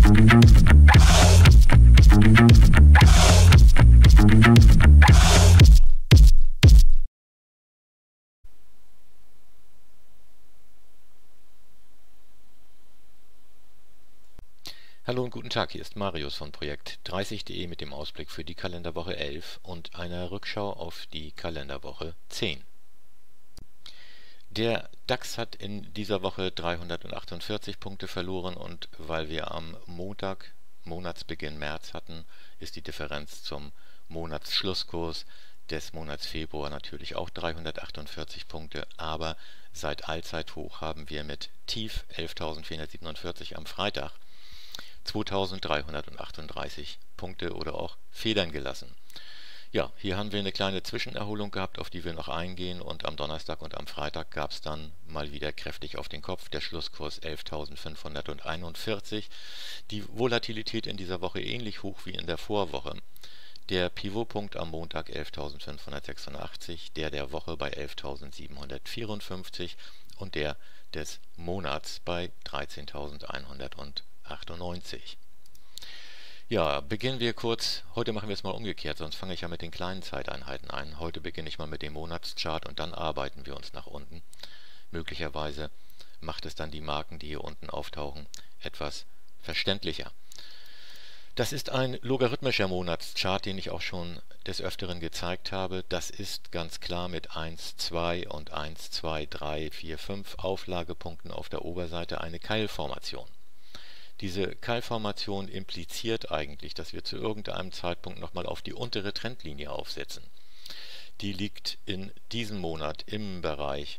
Hallo und guten Tag, hier ist Marius von Projekt 30.de mit dem Ausblick für die Kalenderwoche 11 und einer Rückschau auf die Kalenderwoche 10. Der DAX hat in dieser Woche 348 Punkte verloren und weil wir am Montag, Monatsbeginn März hatten, ist die Differenz zum Monatsschlusskurs des Monats Februar natürlich auch 348 Punkte, aber seit Allzeithoch haben wir mit Tief 11.447 am Freitag 2338 Punkte oder auch Federn gelassen. Ja, hier haben wir eine kleine Zwischenerholung gehabt, auf die wir noch eingehen, und am Donnerstag und am Freitag gab es dann mal wieder kräftig auf den Kopf. Der Schlusskurs 11.541. Die Volatilität in dieser Woche ähnlich hoch wie in der Vorwoche. Der Pivotpunkt am Montag 11.586, der Woche bei 11.754 und der des Monats bei 13.198. Ja, beginnen wir kurz. Heute machen wir es mal umgekehrt, sonst fange ich ja mit den kleinen Zeiteinheiten ein. Heute beginne ich mal mit dem Monatschart und dann arbeiten wir uns nach unten. Möglicherweise macht es dann die Marken, die hier unten auftauchen, etwas verständlicher. Das ist ein logarithmischer Monatschart, den ich auch schon des Öfteren gezeigt habe. Das ist ganz klar mit 1, 2 und 1, 2, 3, 4, 5 Auflagepunkten auf der Oberseite eine Keilformation. Diese Keilformation impliziert eigentlich, dass wir zu irgendeinem Zeitpunkt nochmal auf die untere Trendlinie aufsetzen. Die liegt in diesem Monat im Bereich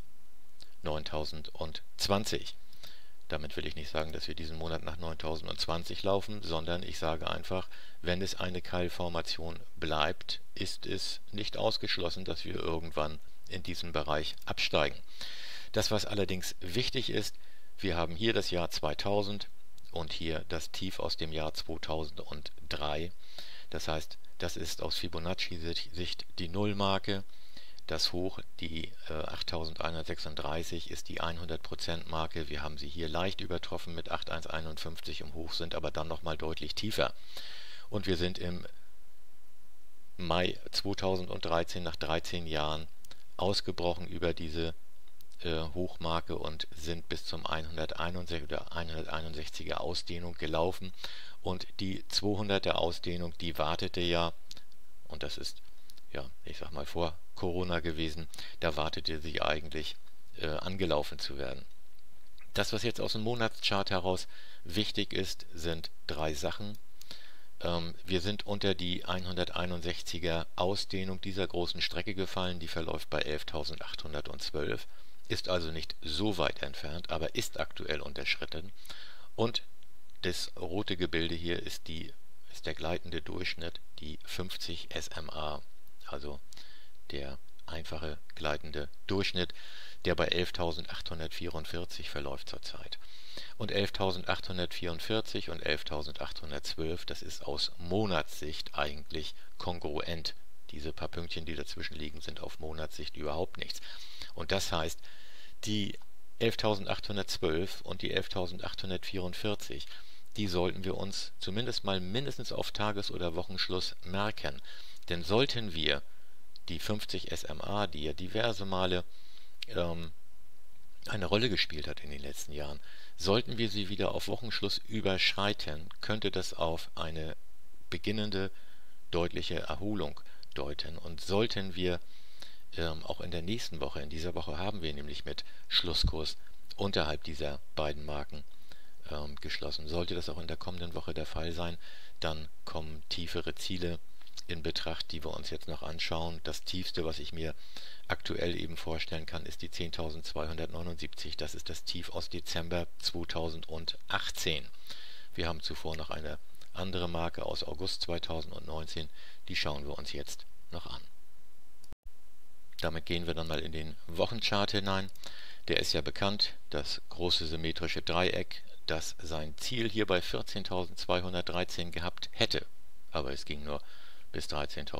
9020. Damit will ich nicht sagen, dass wir diesen Monat nach 9020 laufen, sondern ich sage einfach, wenn es eine Keilformation bleibt, ist es nicht ausgeschlossen, dass wir irgendwann in diesem Bereich absteigen. Das, was allerdings wichtig ist, wir haben hier das Jahr 2000 und hier das Tief aus dem Jahr 2003. Das heißt, das ist aus Fibonacci-Sicht die Nullmarke. Das Hoch, die 8136, ist die 100%-Marke. Wir haben sie hier leicht übertroffen mit 8151 im Hoch, sind aber dann nochmal deutlich tiefer. Und wir sind im Mai 2013 nach 13 Jahren ausgebrochen über diese Hochmarke und sind bis zum 161 oder 161er Ausdehnung gelaufen. Und die 200er Ausdehnung, die wartete ja, und das ist, ja, ich sag mal vor Corona gewesen, da wartete sie eigentlich angelaufen zu werden. Das, was jetzt aus dem Monatschart heraus wichtig ist, sind drei Sachen. Wir sind unter die 161er Ausdehnung dieser großen Strecke gefallen, die verläuft bei 11.812, ist also nicht so weit entfernt, aber ist aktuell unterschritten. Und das rote Gebilde hier ist der gleitende Durchschnitt, die 50 SMA, also der einfache gleitende Durchschnitt, der bei 11.844 verläuft zurzeit. Und 11.844 und 11.812, das ist aus Monatssicht eigentlich kongruent. Diese paar Pünktchen, die dazwischen liegen, sind auf Monatssicht überhaupt nichts. Und das heißt, die 11.812 und die 11.844, die sollten wir uns zumindest mal mindestens auf Tages- oder Wochenschluss merken. Denn sollten wir die 50 SMA, die ja diverse Male eine Rolle gespielt hat in den letzten Jahren, sollten wir sie wieder auf Wochenschluss überschreiten, könnte das auf eine beginnende deutliche Erholung deuten. Und sollten wir auch in der nächsten Woche, in dieser Woche haben wir nämlich mit Schlusskurs unterhalb dieser beiden Marken geschlossen. Sollte das auch in der kommenden Woche der Fall sein, dann kommen tiefere Ziele in Betracht, die wir uns jetzt noch anschauen. Das tiefste, was ich mir aktuell eben vorstellen kann, ist die 10.279. Das ist das Tief aus Dezember 2018. Wir haben zuvor noch eine andere Marke aus August 2019, die schauen wir uns jetzt noch an. Damit gehen wir dann mal in den Wochenchart hinein. Der ist ja bekannt, das große symmetrische Dreieck, das sein Ziel hier bei 14.213 gehabt hätte. Aber es ging nur bis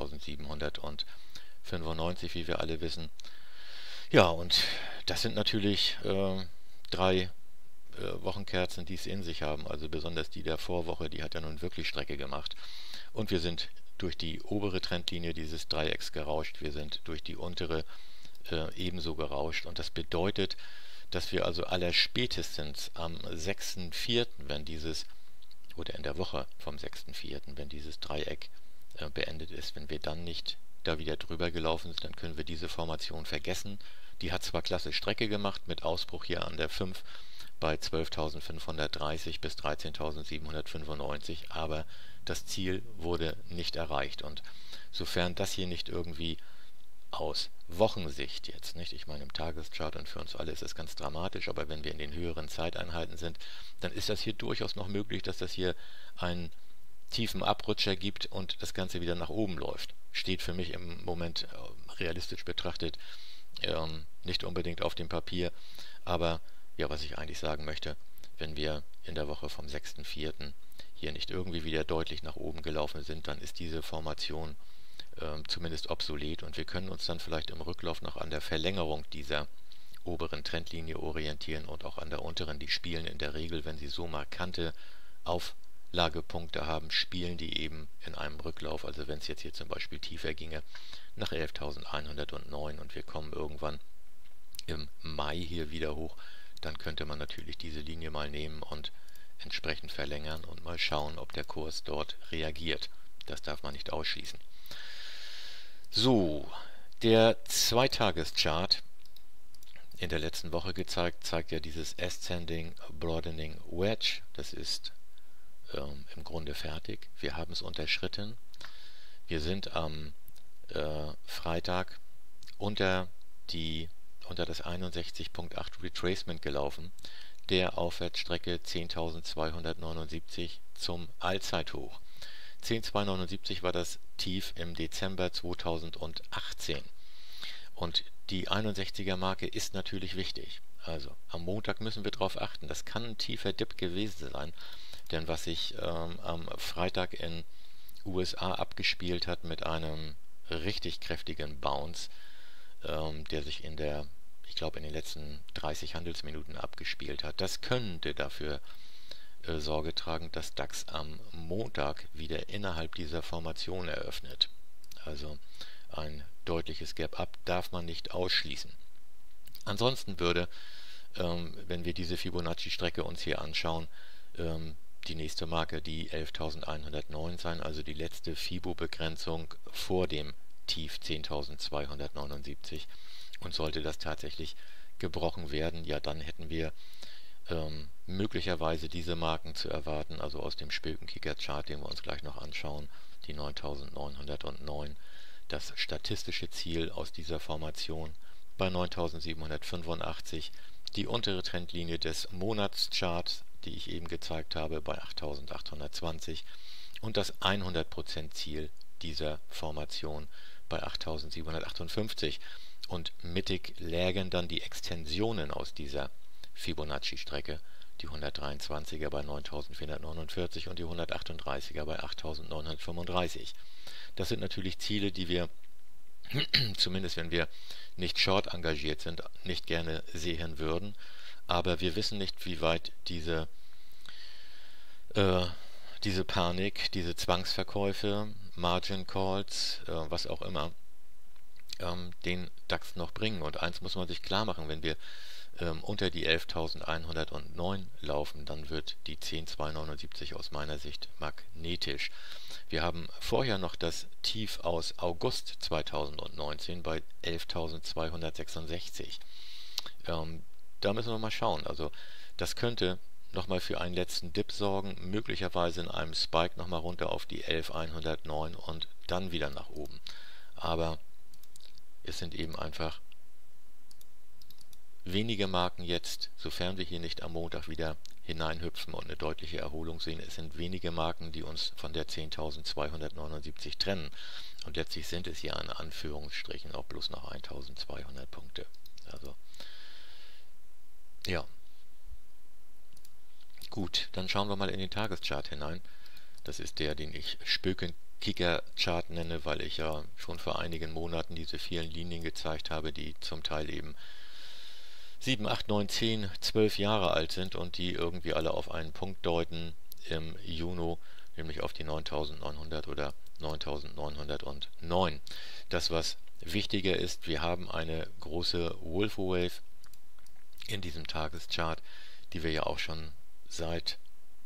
13.795, wie wir alle wissen. Ja, und das sind natürlich drei Wochenkerzen, die es in sich haben, also besonders die der Vorwoche, die hat ja nun wirklich Strecke gemacht. Und wir sind durch die obere Trendlinie dieses Dreiecks gerauscht, wir sind durch die untere ebenso gerauscht. Und das bedeutet, dass wir also allerspätestens am 6.4., wenn dieses, oder in der Woche vom 6.4., wenn dieses Dreieck beendet ist, wenn wir dann nicht da wieder drüber gelaufen sind, dann können wir diese Formation vergessen. Die hat zwar klasse Strecke gemacht, mit Ausbruch hier an der 5 bei 12.530 bis 13.795, aber das Ziel wurde nicht erreicht. Und sofern das hier nicht irgendwie aus Wochensicht jetzt, nicht? Ich meine, im Tageschart und für uns alle ist es ganz dramatisch, aber wenn wir in den höheren Zeiteinheiten sind, dann ist das hier durchaus noch möglich, dass das hier einen tiefen Abrutscher gibt und das Ganze wieder nach oben läuft. Steht für mich im Moment realistisch betrachtet nicht unbedingt auf dem Papier, aber ja, was ich eigentlich sagen möchte, wenn wir in der Woche vom 6.4. hier nicht irgendwie wieder deutlich nach oben gelaufen sind, dann ist diese Formation zumindest obsolet und wir können uns dann vielleicht im Rücklauf noch an der Verlängerung dieser oberen Trendlinie orientieren und auch an der unteren. Die spielen in der Regel, wenn sie so markante Auflagepunkte haben, spielen die eben in einem Rücklauf. Also wenn es jetzt hier zum Beispiel tiefer ginge, nach 11.109 und wir kommen irgendwann im Mai hier wieder hoch, dann könnte man natürlich diese Linie mal nehmen und entsprechend verlängern und mal schauen, ob der Kurs dort reagiert. Das darf man nicht ausschließen. So, der Zweitageschart in der letzten Woche gezeigt, zeigt ja dieses Ascending Broadening Wedge. Das ist im Grunde fertig. Wir haben es unterschritten. Wir sind am Freitag unter das 61.8 Retracement gelaufen, der Aufwärtsstrecke 10.279 zum Allzeithoch. 10.279 war das Tief im Dezember 2018 und die 61er Marke ist natürlich wichtig. Also am Montag müssen wir darauf achten, das kann ein tiefer Dip gewesen sein, denn was sich am Freitag in USA abgespielt hat mit einem richtig kräftigen Bounce, der sich ich glaube in den letzten 30 Handelsminuten abgespielt hat, das könnte dafür Sorge tragen, dass DAX am Montag wieder innerhalb dieser Formation eröffnet. Also ein deutliches Gap-Up darf man nicht ausschließen. Ansonsten würde, wenn wir diese Fibonacci-Strecke uns hier anschauen, die nächste Marke die 11.109 sein, also die letzte Fibo-Begrenzung vor dem Tief 10.279. Und sollte das tatsächlich gebrochen werden, ja, dann hätten wir möglicherweise diese Marken zu erwarten, also aus dem Spökenkicker-Chart, den wir uns gleich noch anschauen, die 9.909, das statistische Ziel aus dieser Formation bei 9.785, die untere Trendlinie des Monatscharts, die ich eben gezeigt habe, bei 8.820 und das 100% Ziel dieser Formation bei 8.758. Und mittig lägen dann die Extensionen aus dieser Fibonacci-Strecke, die 123er bei 9.449 und die 138er bei 8.935. Das sind natürlich Ziele, die wir, zumindest wenn wir nicht short engagiert sind, nicht gerne sehen würden. Aber wir wissen nicht, wie weit diese Panik, diese Zwangsverkäufe, Margin Calls, was auch immer, den DAX noch bringen. Und eins muss man sich klar machen, wenn wir unter die 11.109 laufen, dann wird die 10.279 aus meiner Sicht magnetisch. Wir haben vorher noch das Tief aus August 2019 bei 11.266. Da müssen wir mal schauen. Also das könnte nochmal für einen letzten Dip sorgen, möglicherweise in einem Spike nochmal runter auf die 11.109 und dann wieder nach oben. Aber es sind eben einfach wenige Marken jetzt, sofern wir hier nicht am Montag wieder hineinhüpfen und eine deutliche Erholung sehen, es sind wenige Marken, die uns von der 10.279 trennen. Und letztlich sind es ja in Anführungsstrichen auch bloß noch 1.200 Punkte. Also, ja. Gut, dann schauen wir mal in den Tageschart hinein. Das ist der, den ich Spökenkicker-Chart nenne, weil ich ja schon vor einigen Monaten diese vielen Linien gezeigt habe, die zum Teil eben 7, 8, 9, 10, 12 Jahre alt sind und die irgendwie alle auf einen Punkt deuten im Juni, nämlich auf die 9900 oder 9909. Das, was wichtiger ist, wir haben eine große Wolfe Wave in diesem Tageschart, die wir ja auch schon seit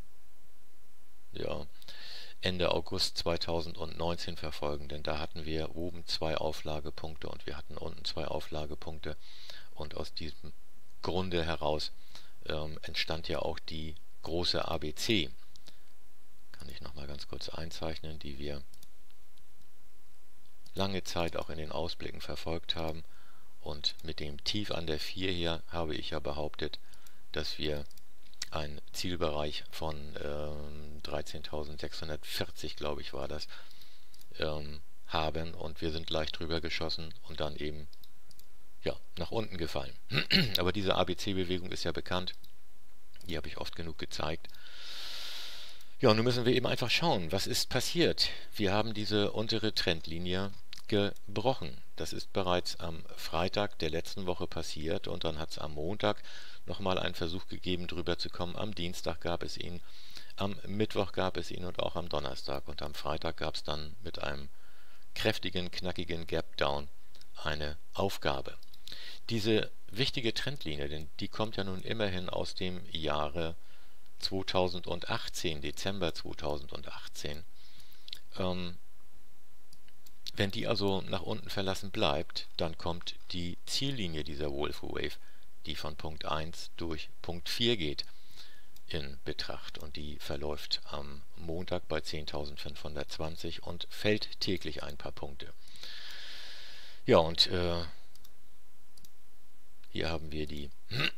Ende August 2019 verfolgen, denn da hatten wir oben 2 Auflagepunkte und wir hatten unten 2 Auflagepunkte, und aus diesem Grunde heraus entstand ja auch die große ABC. Kann ich nochmal ganz kurz einzeichnen, die wir lange Zeit auch in den Ausblicken verfolgt haben. Und mit dem Tief an der 4 hier habe ich ja behauptet, dass wir einen Zielbereich von 13.640, glaube ich, war das, haben, und wir sind leicht drüber geschossen und dann eben nach unten gefallen. Aber diese ABC-Bewegung ist ja bekannt, die habe ich oft genug gezeigt. Ja, und nun müssen wir eben einfach schauen, was ist passiert. Wir haben diese untere Trendlinie gebrochen. Das ist bereits am Freitag der letzten Woche passiert, und dann hat es am Montag nochmal einen Versuch gegeben, drüber zu kommen. Am Dienstag gab es ihn, am Mittwoch gab es ihn und auch am Donnerstag. Und am Freitag gab es dann mit einem kräftigen, knackigen Gap-Down eine Aufgabe. Diese wichtige Trendlinie, denn die kommt ja nun immerhin aus dem Jahre 2018, Dezember 2018. Wenn die also nach unten verlassen bleibt, dann kommt die Ziellinie dieser Wolfe Wave, die von Punkt 1 durch Punkt 4 geht, in Betracht, und die verläuft am Montag bei 10.520 und fällt täglich ein paar Punkte. Ja, und hier haben wir die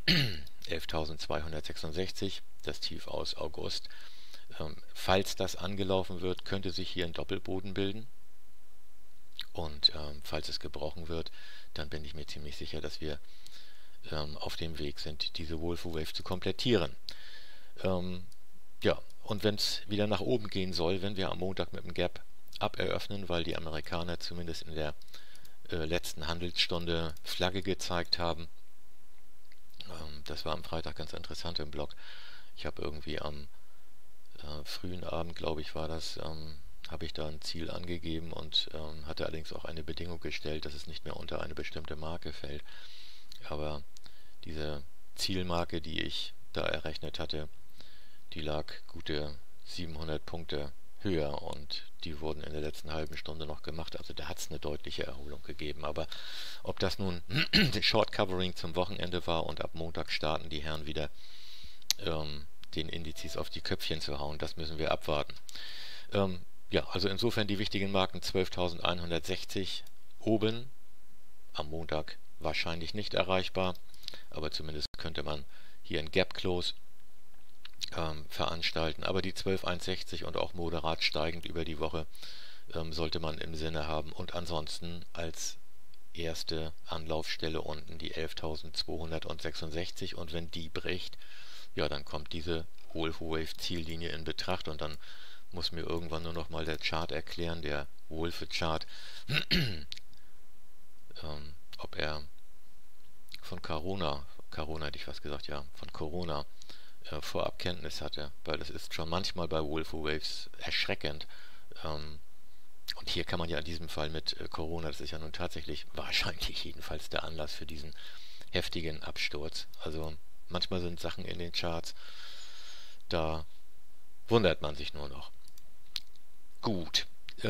11.266, das Tief aus August. Falls das angelaufen wird, könnte sich hier ein Doppelboden bilden. Und falls es gebrochen wird, dann bin ich mir ziemlich sicher, dass wir auf dem Weg sind, diese Wolfe Wave zu komplettieren. Ja, und wenn es wieder nach oben gehen soll, wenn wir am Montag mit dem Gap Up eröffnen, weil die Amerikaner zumindest in der letzten Handelsstunde Flagge gezeigt haben. Das war am Freitag ganz interessant im Blog. Ich habe irgendwie am frühen Abend, glaube ich, war das, habe ich da ein Ziel angegeben und hatte allerdings auch eine Bedingung gestellt, dass es nicht mehr unter eine bestimmte Marke fällt. Aber diese Zielmarke, die ich da errechnet hatte, die lag gute 700 Punkte höher, und die wurden in der letzten halben Stunde noch gemacht. Also da hat es eine deutliche Erholung gegeben. Aber ob das nun Short Covering zum Wochenende war und ab Montag starten die Herren wieder den Indizes auf die Köpfchen zu hauen, das müssen wir abwarten. Ja, also insofern die wichtigen Marken 12.160 oben, am Montag wahrscheinlich nicht erreichbar, aber zumindest könnte man hier ein Gap Close veranstalten. Aber die 12.160 und auch moderat steigend über die Woche sollte man im Sinne haben, und ansonsten als erste Anlaufstelle unten die 11.266, und wenn die bricht, ja, dann kommt diese Wolfe Wave Ziellinie in Betracht, und dann muss mir irgendwann nur noch mal der Chart erklären, der Wolfe Chart, ob er von Corona hätte ich was gesagt, ja, von Corona vorab Kenntnis hatte, weil das ist schon manchmal bei Wolfe Waves erschreckend. Und hier kann man ja in diesem Fall mit Corona, das ist ja nun tatsächlich wahrscheinlich jedenfalls der Anlass für diesen heftigen Absturz. Also manchmal sind Sachen in den Charts, da wundert man sich nur noch. Gut,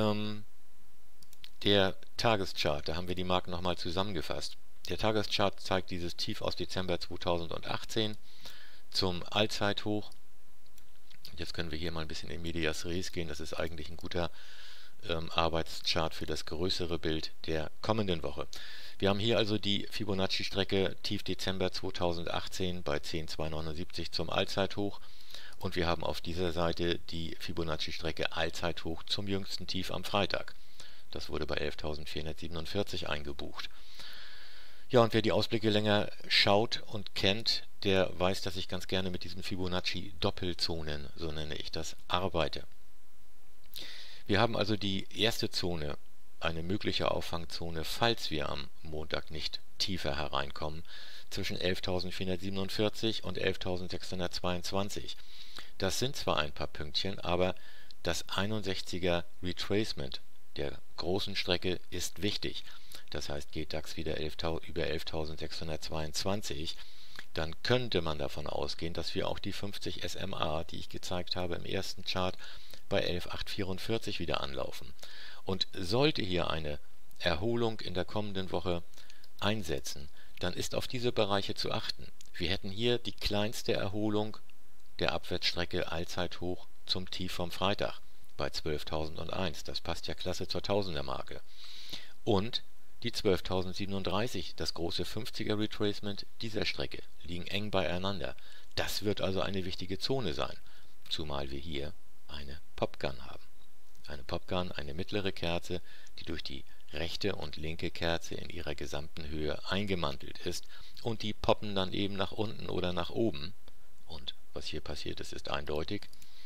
der Tageschart, da haben wir die Marken nochmal zusammengefasst. Der Tageschart zeigt dieses Tief aus Dezember 2018 zum Allzeithoch. Jetzt können wir hier mal ein bisschen in Medias Res gehen. Das ist eigentlich ein guter Arbeitschart für das größere Bild der kommenden Woche. Wir haben hier also die Fibonacci-Strecke Tief Dezember 2018 bei 10.279 zum Allzeithoch, und wir haben auf dieser Seite die Fibonacci-Strecke Allzeithoch zum jüngsten Tief am Freitag. Das wurde bei 11.447 eingebucht. Ja, und wer die Ausblicke länger schaut und kennt, der weiß, dass ich ganz gerne mit diesen Fibonacci-Doppelzonen, so nenne ich das, arbeite. Wir haben also die erste Zone, eine mögliche Auffangzone, falls wir am Montag nicht tiefer hereinkommen. zwischen 11.447 und 11.622. Das sind zwar ein paar Pünktchen, aber das 61er Retracement der großen Strecke ist wichtig. Das heißt, geht DAX wieder über 11.622, dann könnte man davon ausgehen, dass wir auch die 50 SMA, die ich gezeigt habe im ersten Chart, bei 11.844 wieder anlaufen. Und sollte hier eine Erholung in der kommenden Woche einsetzen, dann ist auf diese Bereiche zu achten. Wir hätten hier die kleinste Erholung der Abwärtsstrecke Allzeithoch zum Tief vom Freitag bei 12.001. Das passt ja klasse zur Tausender-Marke. Und die 12.037, das große 50er Retracement dieser Strecke, liegen eng beieinander. Das wird also eine wichtige Zone sein, zumal wir hier eine Popgun haben. Eine Popgun, eine mittlere Kerze, die durch die rechte und linke Kerze in ihrer gesamten Höhe eingemantelt ist, und die poppen dann eben nach unten oder nach oben. Und was hier passiert ist, ist eindeutig.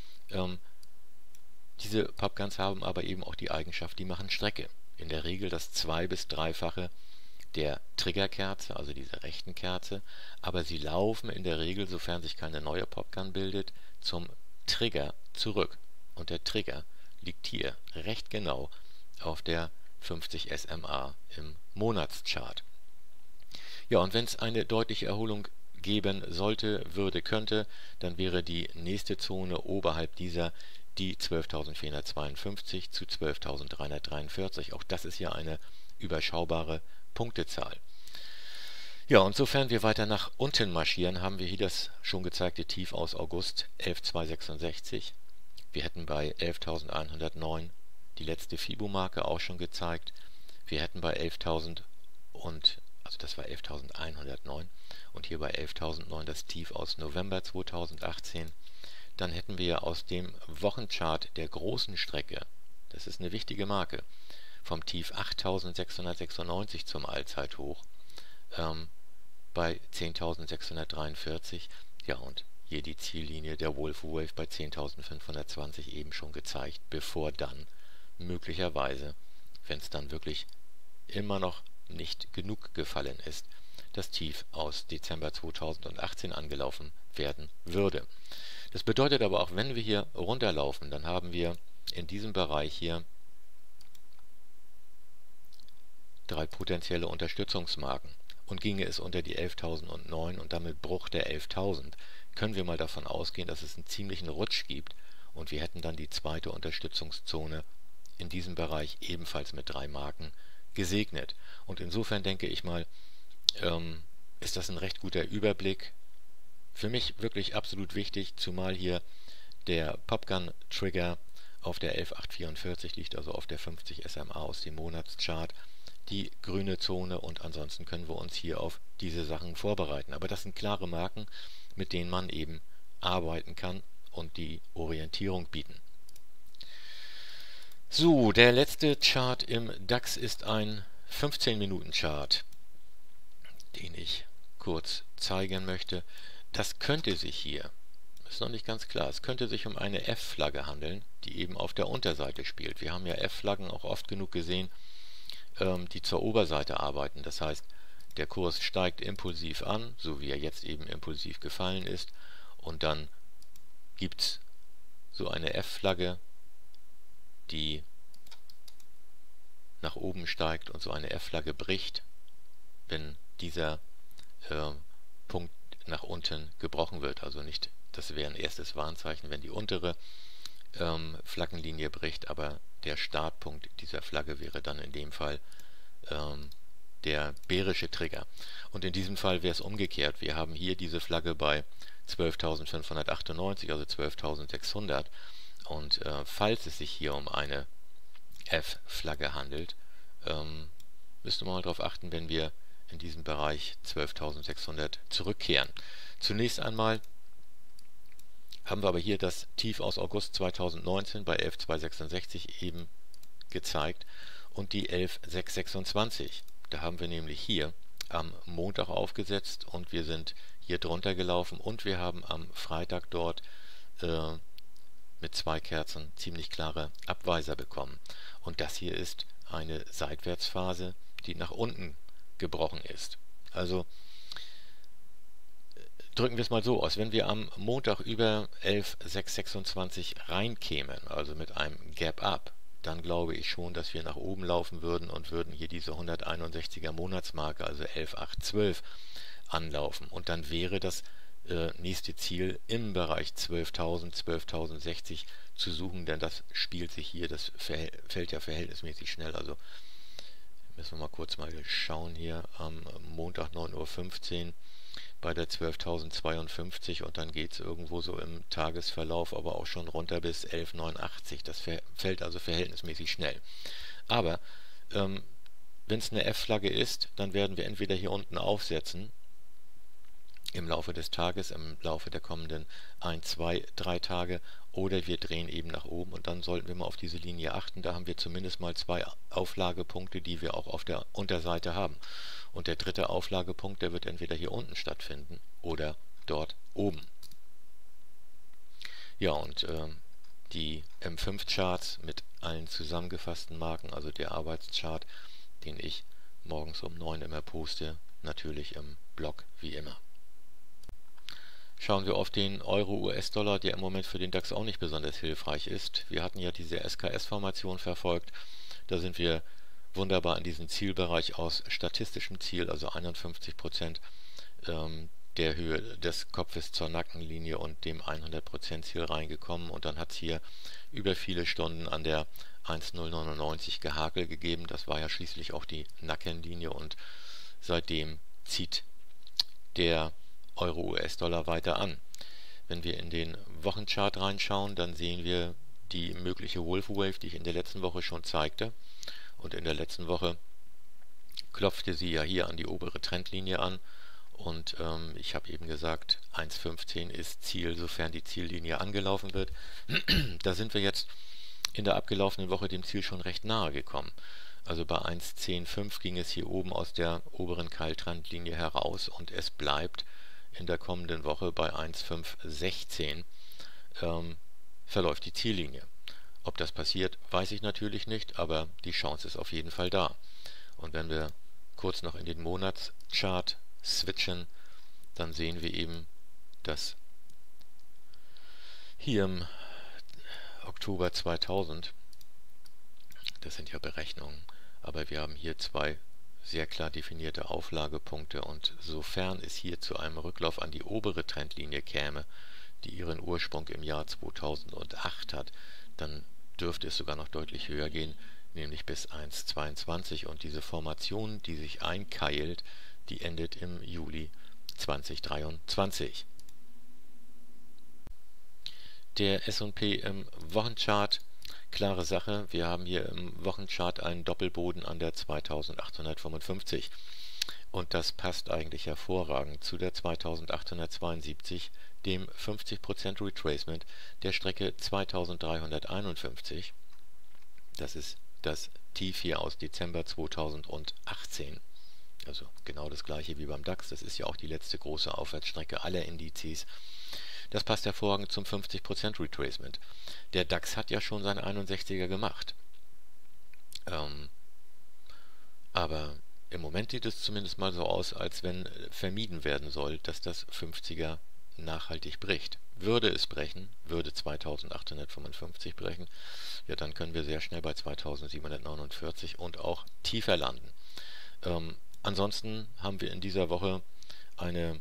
Diese Popguns haben aber eben auch die Eigenschaft, die machen Strecke. In der Regel das 2- bis 3-fache der Triggerkerze, also dieser rechten Kerze, aber sie laufen in der Regel, sofern sich keine neue Popgun bildet, zum Trigger zurück. Und der Trigger liegt hier recht genau auf der 50 SMA im Monatschart. Ja, und wenn es eine deutliche Erholung geben sollte, könnte, dann wäre die nächste Zone oberhalb dieser die 12.452 zu 12.343. Auch das ist ja eine überschaubare Punktezahl. Ja, und sofern wir weiter nach unten marschieren, haben wir hier das schon gezeigte Tief aus August 11.266. Wir hätten bei 11.109 die letzte Fibo-Marke auch schon gezeigt. Wir hätten bei 11.000 also das war 11.109 und hier bei 11.009 das Tief aus November 2018. Dann hätten wir aus dem Wochenchart der großen Strecke, das ist eine wichtige Marke, vom Tief 8.696 zum Allzeithoch bei 10.643. Ja, und hier die Ziellinie der Wolf Wave bei 10.520 eben schon gezeigt, bevor dann möglicherweise, wenn es dann wirklich immer noch nicht genug gefallen ist, das Tief aus Dezember 2018 angelaufen werden würde. Das bedeutet aber auch, wenn wir hier runterlaufen, dann haben wir in diesem Bereich hier 3 potenzielle Unterstützungsmarken. Und ginge es unter die 11.009 und damit Bruch der 11.000, können wir mal davon ausgehen, dass es einen ziemlichen Rutsch gibt und wir hätten dann die zweite Unterstützungszone in diesem Bereich ebenfalls mit 3 Marken gesegnet. Und insofern denke ich mal, ist das ein recht guter Überblick. Für mich wirklich absolut wichtig, zumal hier der Popgun-Trigger auf der 11.844 liegt, also auf der 50 SMA aus dem Monatschart, die grüne Zone, und ansonsten können wir uns hier auf diese Sachen vorbereiten. Aber das sind klare Marken, mit denen man eben arbeiten kann und die Orientierung bieten. So, der letzte Chart im DAX ist ein 15-Minuten-Chart, den ich kurz zeigen möchte. Das könnte sich hier, ist noch nicht ganz klar, es könnte sich um eine F-Flagge handeln, die eben auf der Unterseite spielt. Wir haben ja F-Flaggen auch oft genug gesehen, die zur Oberseite arbeiten. Das heißt, der Kurs steigt impulsiv an, so wie er jetzt eben impulsiv gefallen ist, und dann gibt es so eine F-Flagge, die nach oben steigt, und so eine F-Flagge bricht, wenn dieser Punkt nach unten gebrochen wird. Also nicht, das wäre ein erstes Warnzeichen, wenn die untere Flaggenlinie bricht, aber der Startpunkt dieser Flagge wäre dann in dem Fall der bärische Trigger. Und in diesem Fall wäre es umgekehrt. Wir haben hier diese Flagge bei 12.598, also 12.600. Und falls es sich hier um eine F-Flagge handelt, müsste man mal darauf achten, wenn wir in diesem Bereich 12.600 zurückkehren. Zunächst einmal haben wir aber hier das Tief aus August 2019 bei 11.266 eben gezeigt und die 11.626. Da haben wir nämlich hier am Montag aufgesetzt und wir sind hier drunter gelaufen und wir haben am Freitag dort mit 2 Kerzen ziemlich klare Abweiser bekommen. Und das hier ist eine Seitwärtsphase, die nach unten gebrochen ist. Also drücken wir es mal so aus, wenn wir am Montag über 11,626 reinkämen, also mit einem Gap Up, dann glaube ich schon, dass wir nach oben laufen würden und würden hier diese 161er Monatsmarke, also 11,812, anlaufen. Und dann wäre das nächste Ziel im Bereich 12.000, 12.060 zu suchen, denn das spielt sich hier, das fällt ja verhältnismäßig schnell. Also müssen wir mal kurz mal schauen hier am Montag 9:15 Uhr bei der 12.052 und dann geht es irgendwo so im Tagesverlauf aber auch schon runter bis 11,89. Das fällt also verhältnismäßig schnell. Aber wenn es eine F-Flagge ist, dann werden wir entweder hier unten aufsetzen im Laufe des Tages, im Laufe der kommenden 1, 2, 3 Tage, oder wir drehen eben nach oben und dann sollten wir mal auf diese Linie achten. Da haben wir zumindest mal 2 Auflagepunkte, die wir auch auf der Unterseite haben. Und der dritte Auflagepunkt, der wird entweder hier unten stattfinden oder dort oben. Ja, und die M5-Charts mit allen zusammengefassten Marken, also der Arbeitschart, den ich morgens um 9 immer poste, natürlich im Blog wie immer. Schauen wir auf den Euro-US-Dollar, der im Moment für den DAX auch nicht besonders hilfreich ist. Wir hatten ja diese SKS-Formation verfolgt. Da sind wir wunderbar in diesem Zielbereich aus statistischem Ziel, also 51% der Höhe des Kopfes zur Nackenlinie und dem 100% Ziel reingekommen. Und dann hat es hier über viele Stunden an der 1,099 Gehakel gegeben. Das war ja schließlich auch die Nackenlinie und seitdem zieht der Euro-US-Dollar weiter an. Wenn wir in den Wochenchart reinschauen, dann sehen wir die mögliche Wolf Wave, die ich in der letzten Woche schon zeigte. Und in der letzten Woche klopfte sie ja hier an die obere Trendlinie an. Und ich habe eben gesagt, 1,15 ist Ziel, sofern die Ziellinie angelaufen wird. Da sind wir jetzt in der abgelaufenen Woche dem Ziel schon recht nahe gekommen. Also bei 1,10,5 ging es hier oben aus der oberen Keiltrendlinie heraus und es bleibt in der kommenden Woche bei 1,516 verläuft die Ziellinie. Ob das passiert, weiß ich natürlich nicht, aber die Chance ist auf jeden Fall da. Und wenn wir kurz noch in den Monatschart switchen, dann sehen wir eben, dass hier im Oktober 2000, das sind ja Berechnungen, aber wir haben hier 2 sehr klar definierte Auflagepunkte und sofern es hier zu einem Rücklauf an die obere Trendlinie käme, die ihren Ursprung im Jahr 2008 hat, dann dürfte es sogar noch deutlich höher gehen, nämlich bis 1,22 und diese Formation, die sich einkeilt, die endet im Juli 2023. Der S&P im Wochenchart, klare Sache, wir haben hier im Wochenchart einen Doppelboden an der 2855 und das passt eigentlich hervorragend zu der 2872, dem 50% Retracement der Strecke 2351. Das ist das Tief hier aus Dezember 2018. Also genau das gleiche wie beim DAX, das ist ja auch die letzte große Aufwärtsstrecke aller Indizes. Das passt hervorragend zum 50% Retracement. Der DAX hat ja schon seine 61er gemacht. Aber im Moment sieht es zumindest mal so aus, als wenn vermieden werden soll, dass das 50er nachhaltig bricht. Würde es brechen, würde 2855 brechen, ja dann können wir sehr schnell bei 2749 und auch tiefer landen. Ansonsten haben wir in dieser Woche eine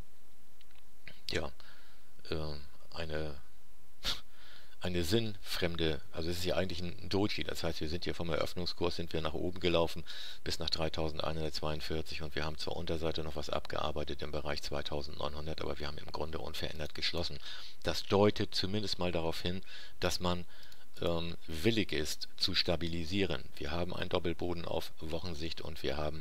sinnfremde, also es ist ja eigentlich ein Doji, das heißt, wir sind hier vom Eröffnungskurs, sind wir nach oben gelaufen bis nach 3142 und wir haben zur Unterseite noch was abgearbeitet im Bereich 2900, aber wir haben im Grunde unverändert geschlossen. Das deutet zumindest mal darauf hin, dass man willig ist zu stabilisieren. Wir haben einen Doppelboden auf Wochensicht und wir haben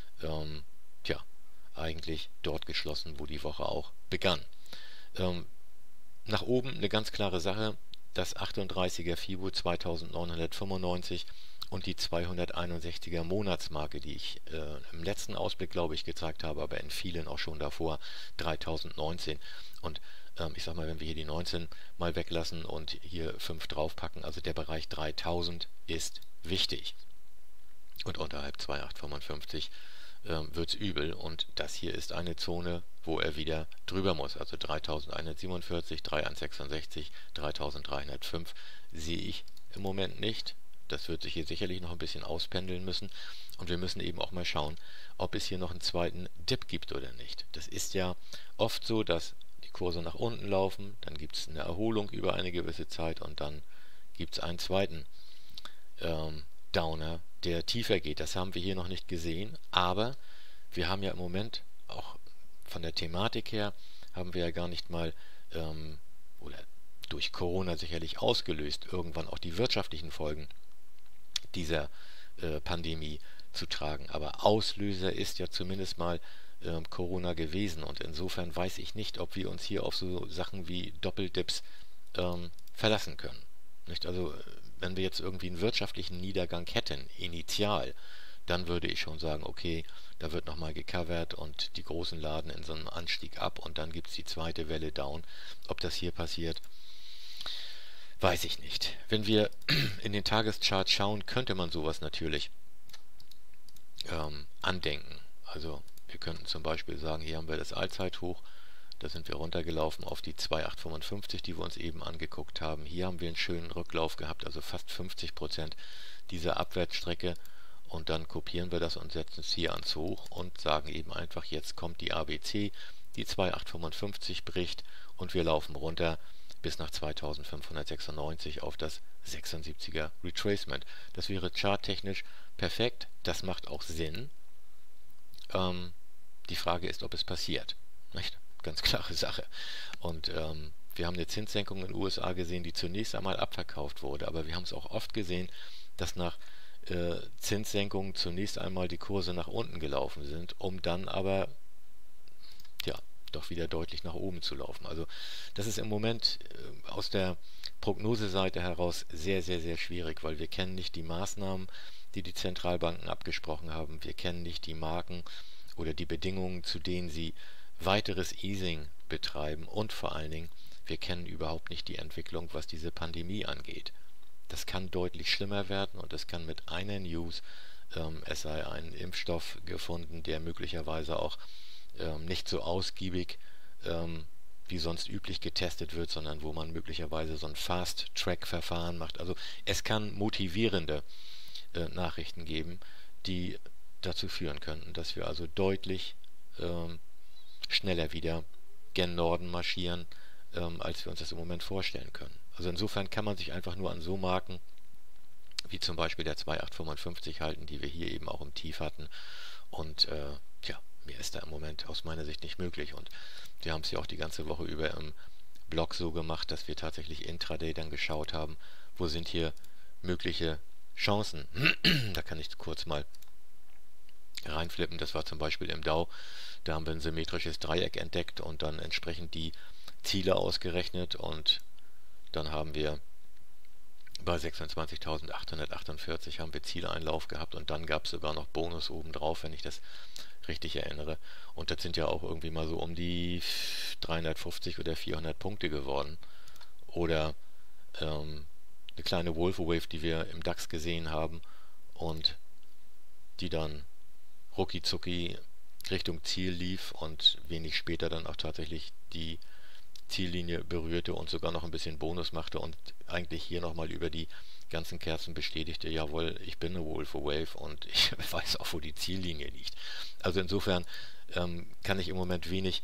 eigentlich dort geschlossen, wo die Woche auch begann. Nach oben eine ganz klare Sache, das 38er FIBO 2995 und die 261er Monatsmarke, die ich im letzten Ausblick, glaube ich, gezeigt habe, aber in vielen auch schon davor, 3019. Und ich sag mal, wenn wir hier die 19 mal weglassen und hier 5 draufpacken, also der Bereich 3000 ist wichtig. Und unterhalb 2855 wird es übel. Und das hier ist eine Zone, wo er wieder drüber muss. Also 3147, 3166, 3305 sehe ich im Moment nicht. Das wird sich hier sicherlich noch ein bisschen auspendeln müssen. Und wir müssen eben auch mal schauen, ob es hier noch einen zweiten Dip gibt oder nicht. Das ist ja oft so, dass die Kurse nach unten laufen, dann gibt es eine Erholung über eine gewisse Zeit und dann gibt es einen zweiten Downer, der tiefer geht. Das haben wir hier noch nicht gesehen, aber wir haben ja im Moment auch von der Thematik her, haben wir ja gar nicht mal, oder durch Corona sicherlich ausgelöst, irgendwann auch die wirtschaftlichen Folgen dieser Pandemie zu tragen. Aber Auslöser ist ja zumindest mal Corona gewesen und insofern weiß ich nicht, ob wir uns hier auf so Sachen wie Doppeldips verlassen können. Nicht? Also wenn wir jetzt irgendwie einen wirtschaftlichen Niedergang hätten, initial, dann würde ich schon sagen, okay, da wird nochmal gecovert und die großen laden in so einem Anstieg ab und dann gibt es die zweite Welle down. Ob das hier passiert, weiß ich nicht. Wenn wir in den Tageschart schauen, könnte man sowas natürlich andenken. Also wir könnten zum Beispiel sagen, hier haben wir das Allzeithoch, da sind wir runtergelaufen auf die 2855, die wir uns eben angeguckt haben. Hier haben wir einen schönen Rücklauf gehabt, also fast 50% dieser Abwärtsstrecke. Und dann kopieren wir das und setzen es hier ans Hoch und sagen eben einfach, jetzt kommt die ABC, die 2855 bricht und wir laufen runter bis nach 2596 auf das 76er Retracement. Das wäre charttechnisch perfekt, das macht auch Sinn. Die Frage ist, ob es passiert. Nicht? Ganz klare Sache. Und wir haben eine Zinssenkung in den USA gesehen, die zunächst einmal abverkauft wurde, aber wir haben es auch oft gesehen, dass nach Zinssenkungen zunächst einmal die Kurse nach unten gelaufen sind, um dann aber ja doch wieder deutlich nach oben zu laufen. Also das ist im Moment aus der Prognoseseite heraus sehr, sehr, sehr schwierig, weil wir kennen nicht die Maßnahmen, die die Zentralbanken abgesprochen haben. Wir kennen nicht die Marken oder die Bedingungen, zu denen sie weiteres Easing betreiben und vor allen Dingen, wir kennen überhaupt nicht die Entwicklung, was diese Pandemie angeht. Das kann deutlich schlimmer werden und es kann mit einer News, es sei ein Impfstoff gefunden, der möglicherweise auch nicht so ausgiebig wie sonst üblich getestet wird, sondern wo man möglicherweise so ein Fast-Track-Verfahren macht. Also es kann motivierende Nachrichten geben, die dazu führen könnten, dass wir also deutlich schneller wieder gen Norden marschieren, als wir uns das im Moment vorstellen können. Also insofern kann man sich einfach nur an so Marken wie zum Beispiel der 2855 halten, die wir hier eben auch im Tief hatten. Und mehr ist da im Moment aus meiner Sicht nicht möglich. Und wir haben es ja auch die ganze Woche über im Blog so gemacht, dass wir tatsächlich intraday dann geschaut haben, wo sind hier mögliche Chancen. Da kann ich kurz mal reinflippen. Das war zum Beispiel im Dow. Da haben wir ein symmetrisches Dreieck entdeckt und dann entsprechend die Ziele ausgerechnet und dann haben wir bei 26.848 haben wir Zieleinlauf gehabt und dann gab es sogar noch Bonus obendrauf, wenn ich das richtig erinnere. Und das sind ja auch irgendwie mal so um die 350 oder 400 Punkte geworden. Oder eine kleine Wolf-Wave, die wir im DAX gesehen haben und die dann rucki-zucki Richtung Ziel lief und wenig später dann auch tatsächlich die Ziellinie berührte und sogar noch ein bisschen Bonus machte und eigentlich hier nochmal über die ganzen Kerzen bestätigte, jawohl, ich bin eine Wolf Wave und ich weiß auch, wo die Ziellinie liegt. Also insofern kann ich im Moment wenig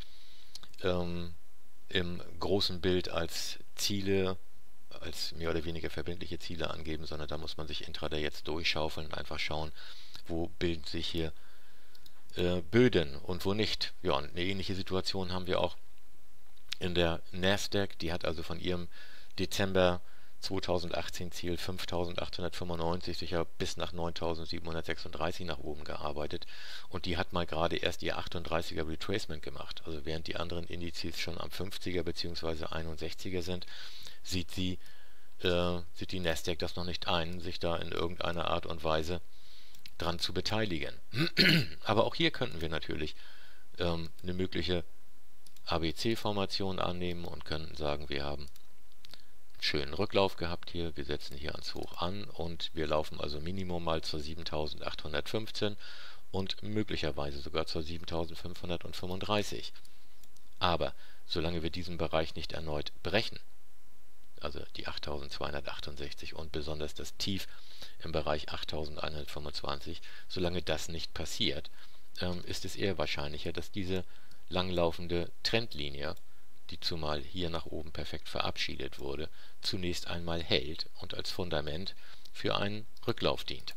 im großen Bild als Ziele, als mehr oder weniger verbindliche Ziele angeben, sondern da muss man sich intraday jetzt durchschaufeln und einfach schauen, wo bilden sich hier Böden und wo nicht. Ja, und eine ähnliche Situation haben wir auch in der Nasdaq, die hat also von ihrem Dezember 2018 Ziel 5.895 sicher bis nach 9.736 nach oben gearbeitet und die hat mal gerade erst ihr 38er Retracement gemacht. Also während die anderen Indizes schon am 50er bzw. 61er sind, sieht die Nasdaq das noch nicht ein, sich da in irgendeiner Art und Weise dran zu beteiligen. Aber auch hier könnten wir natürlich eine mögliche ABC-Formation annehmen und können sagen, wir haben einen schönen Rücklauf gehabt hier, wir setzen hier ans Hoch an und wir laufen also Minimum mal zur 7.815 und möglicherweise sogar zur 7535. Aber solange wir diesen Bereich nicht erneut brechen, also die 8268 und besonders das Tief im Bereich 8125, solange das nicht passiert, ist es eher wahrscheinlicher, dass diese langlaufende Trendlinie, die zumal hier nach oben perfekt verabschiedet wurde, zunächst einmal hält und als Fundament für einen Rücklauf dient.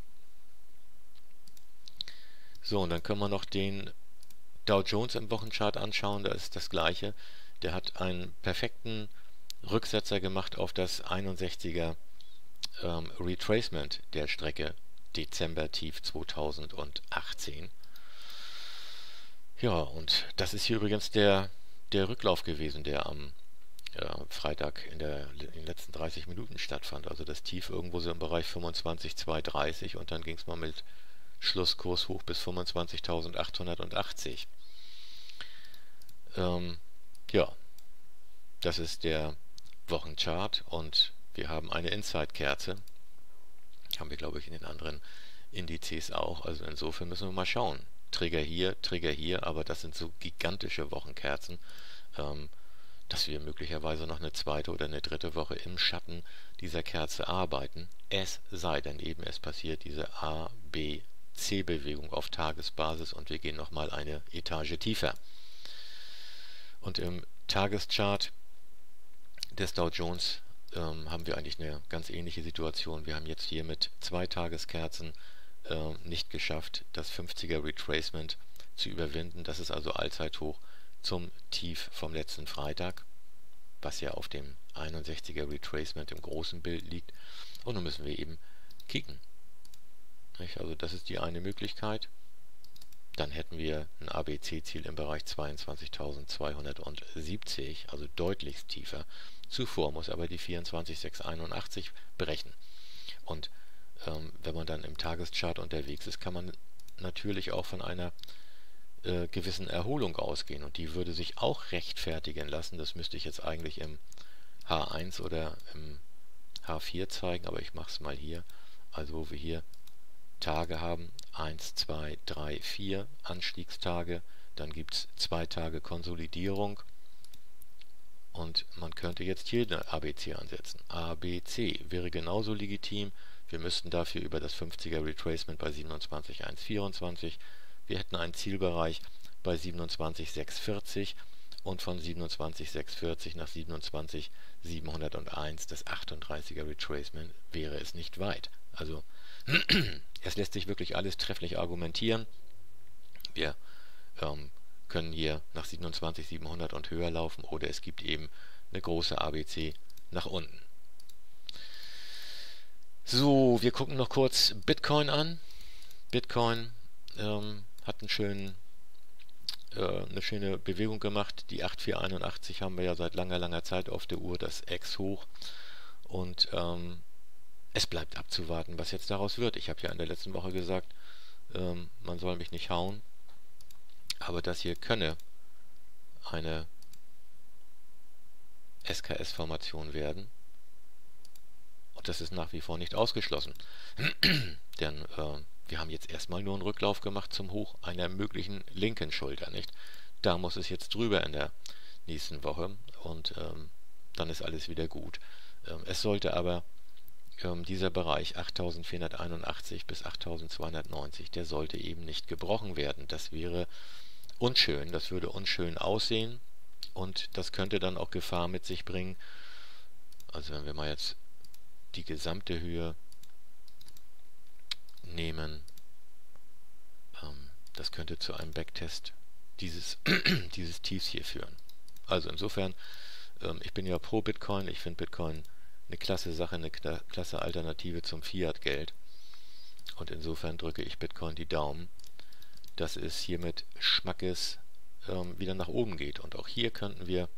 So, und dann können wir noch den Dow Jones im Wochenchart anschauen, da ist das gleiche. Der hat einen perfekten Rücksetzer gemacht auf das 61er Retracement der Strecke Dezember Tief 2018. Ja, und das ist hier übrigens der Rücklauf gewesen, der am Freitag in den letzten 30 Minuten stattfand. Also das Tief irgendwo so im Bereich 25.230 und dann ging es mal mit Schlusskurs hoch bis 25.880. Ja, das ist der Wochenchart und wir haben eine Inside-Kerze. Haben wir, glaube ich, in den anderen Indizes auch. Also insofern müssen wir mal schauen. Trigger hier, aber das sind so gigantische Wochenkerzen, dass wir möglicherweise noch eine zweite oder eine dritte Woche im Schatten dieser Kerze arbeiten. Es sei denn eben, es passiert diese A, B, C-Bewegung auf Tagesbasis und wir gehen nochmal eine Etage tiefer. Und im Tageschart des Dow Jones haben wir eigentlich eine ganz ähnliche Situation. Wir haben jetzt hier mit 2 Tageskerzen nicht geschafft, das 50er Retracement zu überwinden. Das ist also Allzeithoch zum Tief vom letzten Freitag, was ja auf dem 61er Retracement im großen Bild liegt. Und nun müssen wir eben kicken. Also das ist die eine Möglichkeit. Dann hätten wir ein ABC-Ziel im Bereich 22.270, also deutlichst tiefer. Zuvor muss aber die 24.681 brechen. Und wenn man dann im Tageschart unterwegs ist, kann man natürlich auch von einer gewissen Erholung ausgehen. Und die würde sich auch rechtfertigen lassen. Das müsste ich jetzt eigentlich im H1 oder im H4 zeigen, aber ich mache es mal hier. Also wo wir hier Tage haben, 1, 2, 3, 4 Anstiegstage, dann gibt es 2 Tage Konsolidierung und man könnte jetzt hier eine ABC ansetzen. ABC wäre genauso legitim, wir müssten dafür über das 50er Retracement bei 27.124, wir hätten einen Zielbereich bei 27.640 und von 27.640 nach 27.701, das 38er Retracement, wäre es nicht weit. Also es lässt sich wirklich alles trefflich argumentieren. Wir können hier nach 27.700 und höher laufen oder es gibt eben eine große ABC nach unten. So, wir gucken noch kurz Bitcoin an. Bitcoin hat eine schöne Bewegung gemacht. Die 8481 haben wir ja seit langer Zeit auf der Uhr, das Ex-Hoch. Und es bleibt abzuwarten, was jetzt daraus wird. Ich habe ja in der letzten Woche gesagt, man soll mich nicht hauen. Aber das hier könne eine SKS-Formation werden. Und das ist nach wie vor nicht ausgeschlossen. Denn wir haben jetzt erstmal nur einen Rücklauf gemacht zum Hoch einer möglichen linken Schulter, nicht? Da muss es jetzt drüber in der nächsten Woche und dann ist alles wieder gut. Es sollte aber dieser Bereich 8481 bis 8290, der sollte eben nicht gebrochen werden. Das wäre unschön, das würde unschön aussehen und das könnte dann auch Gefahr mit sich bringen. Also wenn wir mal jetzt die gesamte Höhe nehmen, das könnte zu einem Backtest dieses Tiefs hier führen. Also insofern, ich bin ja pro Bitcoin, ich finde Bitcoin eine klasse Sache, eine klasse Alternative zum Fiat-Geld und insofern drücke ich Bitcoin die Daumen, dass es hier mit Schmackes wieder nach oben geht. Und auch hier könnten wir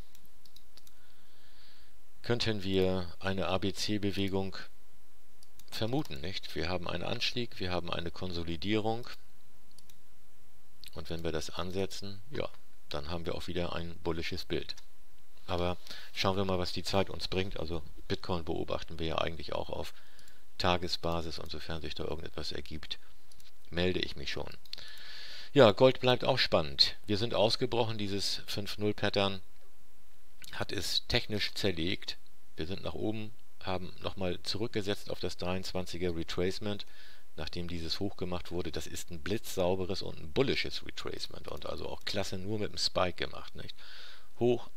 eine ABC-Bewegung vermuten, nicht? Wir haben einen Anstieg, wir haben eine Konsolidierung und wenn wir das ansetzen, ja, dann haben wir auch wieder ein bullisches Bild. Aber schauen wir mal, was die Zeit uns bringt. Also Bitcoin beobachten wir ja eigentlich auch auf Tagesbasis und sofern sich da irgendetwas ergibt, melde ich mich schon. Ja, Gold bleibt auch spannend. Wir sind ausgebrochen, dieses 5-0-Pattern hat es technisch zerlegt. Wir sind nach oben, haben nochmal zurückgesetzt auf das 23er Retracement, nachdem dieses hoch gemacht wurde. Das ist ein blitzsauberes und ein bullisches Retracement und also auch klasse nur mit dem Spike gemacht, nicht? Hoch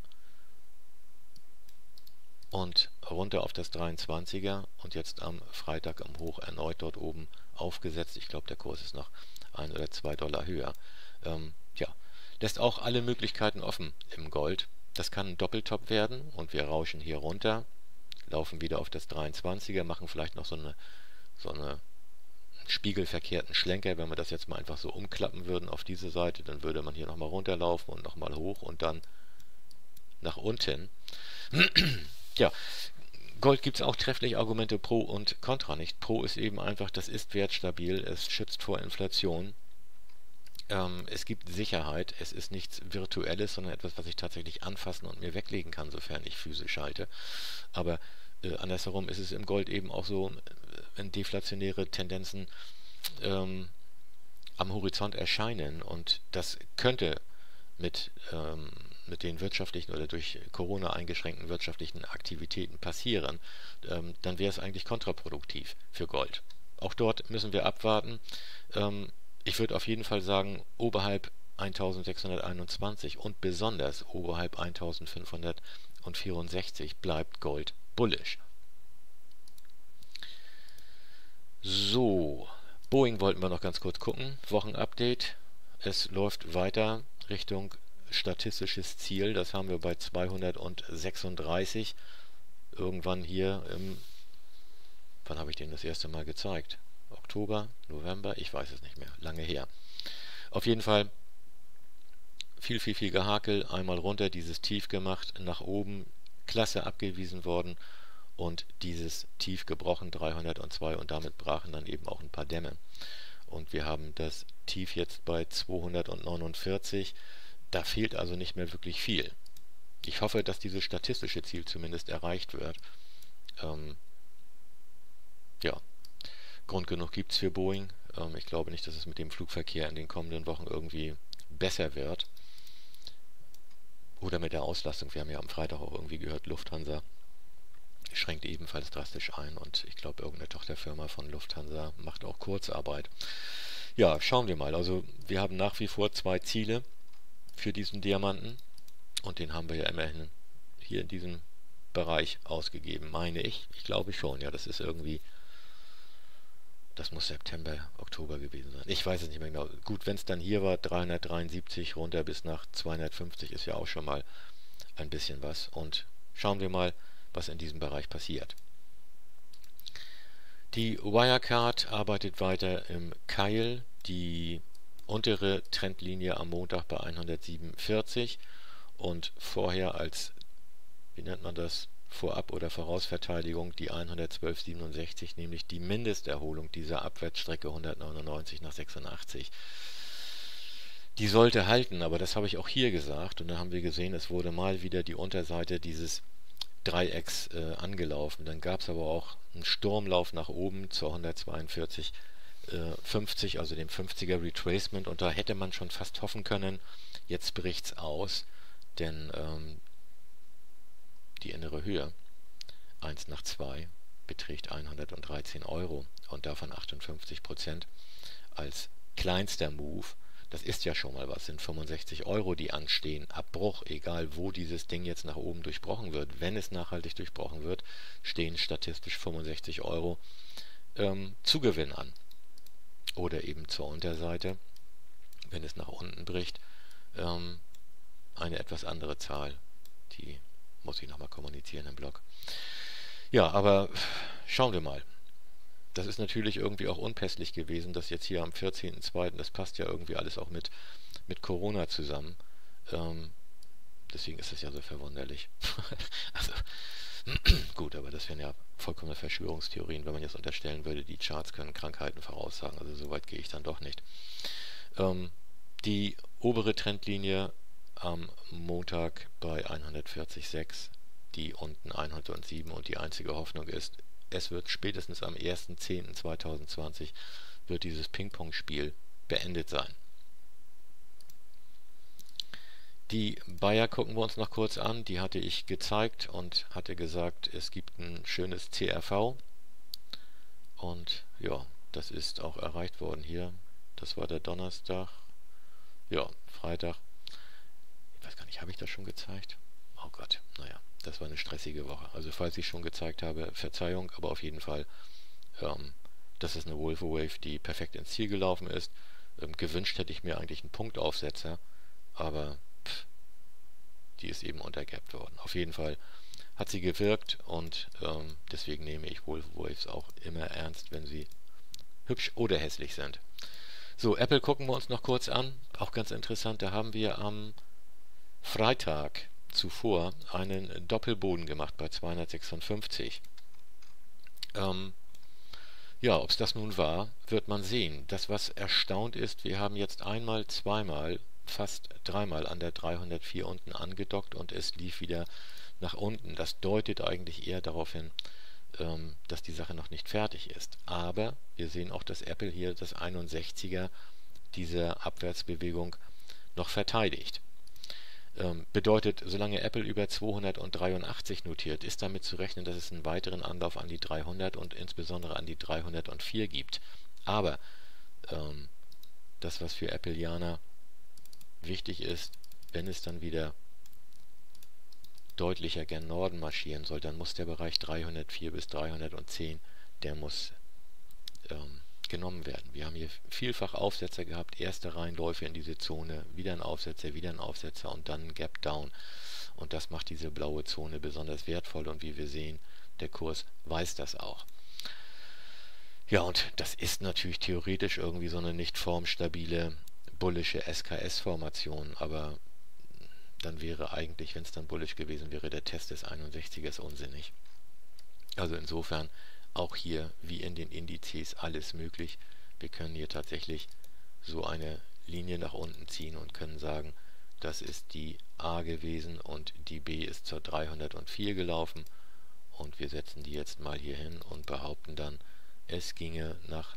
und runter auf das 23er und jetzt am Freitag am Hoch erneut dort oben aufgesetzt. Ich glaube, der Kurs ist noch $1 oder $2 höher. Ja, lässt auch alle Möglichkeiten offen im Gold. Das kann ein Doppeltop werden und wir rauschen hier runter, laufen wieder auf das 23er, machen vielleicht noch so eine spiegelverkehrten Schlenker. Wenn wir das jetzt mal einfach so umklappen würden auf diese Seite, dann würde man hier nochmal runterlaufen und nochmal hoch und dann nach unten. Ja, Gold gibt es auch trefflich Argumente pro und contra, nicht? Pro ist eben einfach, das ist wertstabil, es schützt vor Inflation. Es gibt Sicherheit, es ist nichts Virtuelles, sondern etwas, was ich tatsächlich anfassen und mir weglegen kann, sofern ich physisch halte. Aber andersherum ist es im Gold eben auch so, wenn deflationäre Tendenzen am Horizont erscheinen und das könnte mit den wirtschaftlichen oder durch Corona eingeschränkten wirtschaftlichen Aktivitäten passieren, dann wäre es eigentlich kontraproduktiv für Gold. Auch dort müssen wir abwarten. Ich würde auf jeden Fall sagen, oberhalb 1621 und besonders oberhalb 1564 bleibt Gold bullish. So, Boeing wollten wir noch ganz kurz gucken. Wochenupdate. Es läuft weiter Richtung statistisches Ziel. Das haben wir bei 236. Irgendwann hier im... Wann habe ich den das erste Mal gezeigt? Oktober, November, ich weiß es nicht mehr, lange her. Auf jeden Fall viel Gehakel, einmal runter, dieses Tief gemacht, nach oben, klasse abgewiesen worden und dieses Tief gebrochen, 302 und damit brachen dann eben auch ein paar Dämme. Und wir haben das Tief jetzt bei 249, da fehlt also nicht mehr wirklich viel. Ich hoffe, dass dieses statistische Ziel zumindest erreicht wird. Ja. Grund genug gibt es für Boeing. Ich glaube nicht, dass es mit dem Flugverkehr in den kommenden Wochen irgendwie besser wird. Oder mit der Auslastung. Wir haben ja am Freitag auch irgendwie gehört, Lufthansa schränkt ebenfalls drastisch ein. Und ich glaube, irgendeine Tochterfirma von Lufthansa macht auch Kurzarbeit. Ja, schauen wir mal. Also wir haben nach wie vor 2 Ziele für diesen Diamanten. Und den haben wir ja immerhin hier in diesem Bereich ausgegeben, meine ich. Ich glaube schon. Ja, das ist irgendwie... Das muss September, Oktober gewesen sein. Ich weiß es nicht mehr genau. Gut, wenn es dann hier war, 373 runter bis nach 250 ist ja auch schon mal ein bisschen was. Und schauen wir mal, was in diesem Bereich passiert. Die Wirecard arbeitet weiter im Keil. Die untere Trendlinie am Montag bei 147 und vorher als, wie nennt man das, Vorab- oder Vorausverteidigung die 112,67, nämlich die Mindesterholung dieser Abwärtsstrecke 199 nach 86. Die sollte halten, aber das habe ich auch hier gesagt und dann haben wir gesehen, es wurde mal wieder die Unterseite dieses Dreiecks angelaufen. Dann gab es aber auch einen Sturmlauf nach oben zur 142,50, also dem 50er Retracement und da hätte man schon fast hoffen können, jetzt bricht's aus, denn die innere Höhe 1 nach 2 beträgt 113 Euro und davon 58% als kleinster Move. Das ist ja schon mal was, sind 65 Euro, die anstehen. Abbruch, egal wo dieses Ding jetzt nach oben durchbrochen wird. Wenn es nachhaltig durchbrochen wird, stehen statistisch 65 Euro Zugewinn an. Oder eben zur Unterseite, wenn es nach unten bricht, eine etwas andere Zahl, die muss ich nochmal kommunizieren im Blog. Ja, aber schauen wir mal. Das ist natürlich irgendwie auch unpässlich gewesen, dass jetzt hier am 14.02., das passt ja irgendwie alles auch mit Corona zusammen. Deswegen ist es ja so verwunderlich. Also, gut, aber das wären ja vollkommene Verschwörungstheorien, wenn man jetzt unterstellen würde, die Charts können Krankheiten voraussagen. Also so weit gehe ich dann doch nicht. Die obere Trendlinie am Montag bei 140,6, die unten 107 und die einzige Hoffnung ist, es wird spätestens am 1.10.2020 wird dieses Ping-Pong-Spiel beendet sein. Die Bayer gucken wir uns noch kurz an. Die hatte ich gezeigt und hatte gesagt, es gibt ein schönes CRV. Und ja, das ist auch erreicht worden hier. Das war der Donnerstag. Ja, Freitag. Ich weiß gar nicht, habe ich das schon gezeigt? Oh Gott, naja, das war eine stressige Woche. Also falls ich schon gezeigt habe, Verzeihung, aber auf jeden Fall, das ist eine Volvo Wave, die perfekt ins Ziel gelaufen ist. Gewünscht hätte ich mir eigentlich einen Punktaufsetzer, aber die ist eben untergapped worden. Auf jeden Fall hat sie gewirkt und deswegen nehme ich Volvo Waves auch immer ernst, wenn sie hübsch oder hässlich sind. So, Apple gucken wir uns noch kurz an. Auch ganz interessant, da haben wir am Freitag zuvor einen Doppelboden gemacht bei 256. Ja, ob es das nun war, wird man sehen. Das, was erstaunt ist, wir haben jetzt einmal, zweimal, fast dreimal an der 304 unten angedockt und es lief wieder nach unten. Das deutet eigentlich eher darauf hin, dass die Sache noch nicht fertig ist. Aber wir sehen auch, dass Apple hier das 61er dieser Abwärtsbewegung noch verteidigt. Bedeutet, solange Apple über 283 notiert, ist damit zu rechnen, dass es einen weiteren Anlauf an die 300 und insbesondere an die 304 gibt. Aber das, was für Appleianer wichtig ist, wenn es dann wieder deutlicher gen Norden marschieren soll, dann muss der Bereich 304 bis 310, der muss genommen werden. Wir haben hier vielfach Aufsetzer gehabt, erste Reinläufe in diese Zone, wieder ein Aufsetzer und dann ein Gap Down. Und das macht diese blaue Zone besonders wertvoll und wie wir sehen, der Kurs weiß das auch. Ja, und das ist natürlich theoretisch irgendwie so eine nicht formstabile, bullische SKS-Formation, aber dann wäre eigentlich, wenn es dann bullisch gewesen wäre, der Test des 61ers unsinnig. Also insofern auch hier, wie in den Indizes, alles möglich. Wir können hier tatsächlich so eine Linie nach unten ziehen und können sagen, das ist die A gewesen und die B ist zur 304 gelaufen. Und wir setzen die jetzt mal hier hin und behaupten dann, es ginge nach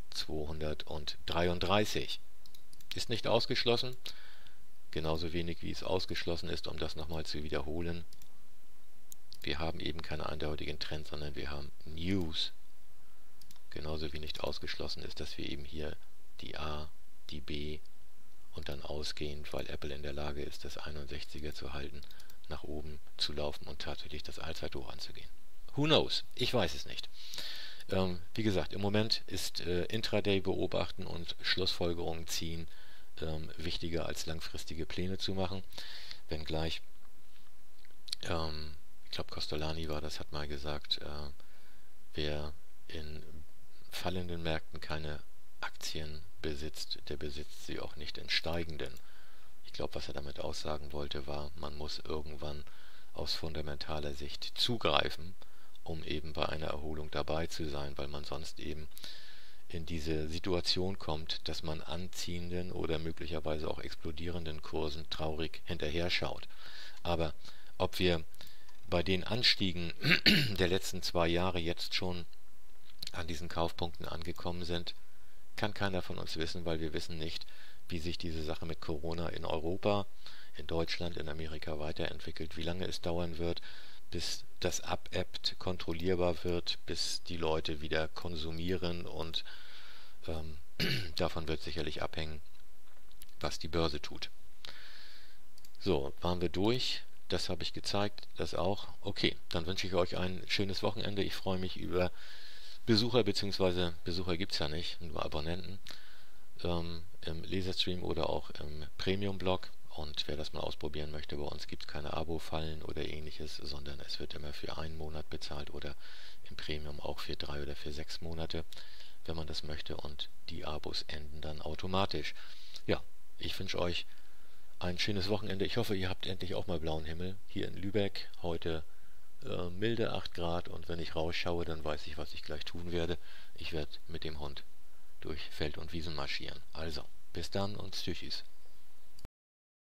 233. Ist nicht ausgeschlossen, genauso wenig wie es ausgeschlossen ist, um das nochmal zu wiederholen. Wir haben eben keine eindeutigen Trends, sondern wir haben News. Genauso wie nicht ausgeschlossen ist, dass wir eben hier die A, die B und dann ausgehend, weil Apple in der Lage ist, das 61er zu halten, nach oben zu laufen und tatsächlich das Allzeithoch anzugehen. Who knows? Ich weiß es nicht. Wie gesagt, im Moment ist Intraday beobachten und Schlussfolgerungen ziehen wichtiger als langfristige Pläne zu machen. Wenngleich, ich glaube Costolani war das, hat mal gesagt, wer in fallenden Märkten keine Aktien besitzt, der besitzt sie auch nicht in steigenden. Ich glaube, was er damit aussagen wollte, war, man muss irgendwann aus fundamentaler Sicht zugreifen, um eben bei einer Erholung dabei zu sein, weil man sonst eben in diese Situation kommt, dass man anziehenden oder möglicherweise auch explodierenden Kursen traurig hinterher schaut. Aber ob wir bei den Anstiegen der letzten 2 Jahre jetzt schon an diesen Kaufpunkten angekommen sind, kann keiner von uns wissen, weil wir wissen nicht, wie sich diese Sache mit Corona in Europa, in Deutschland, in Amerika weiterentwickelt, wie lange es dauern wird, bis das abebbt, kontrollierbar wird, bis die Leute wieder konsumieren und davon wird sicherlich abhängen, was die Börse tut. So, waren wir durch. Das habe ich gezeigt, das auch. Okay, dann wünsche ich euch ein schönes Wochenende. Ich freue mich über Besucher, beziehungsweise Besucher gibt es ja nicht, nur Abonnenten im Laserstream oder auch im Premium-Blog. Und wer das mal ausprobieren möchte, bei uns gibt es keine Abo-Fallen oder ähnliches, sondern es wird immer für 1 Monat bezahlt oder im Premium auch für 3 oder für 6 Monate, wenn man das möchte. Und die Abos enden dann automatisch. Ja, ich wünsche euch ein schönes Wochenende. Ich hoffe, ihr habt endlich auch mal blauen Himmel. Hier in Lübeck heute milde 8 Grad und wenn ich rausschaue, dann weiß ich, was ich gleich tun werde. Ich werde mit dem Hund durch Feld und Wiesen marschieren. Also, bis dann und tschüss.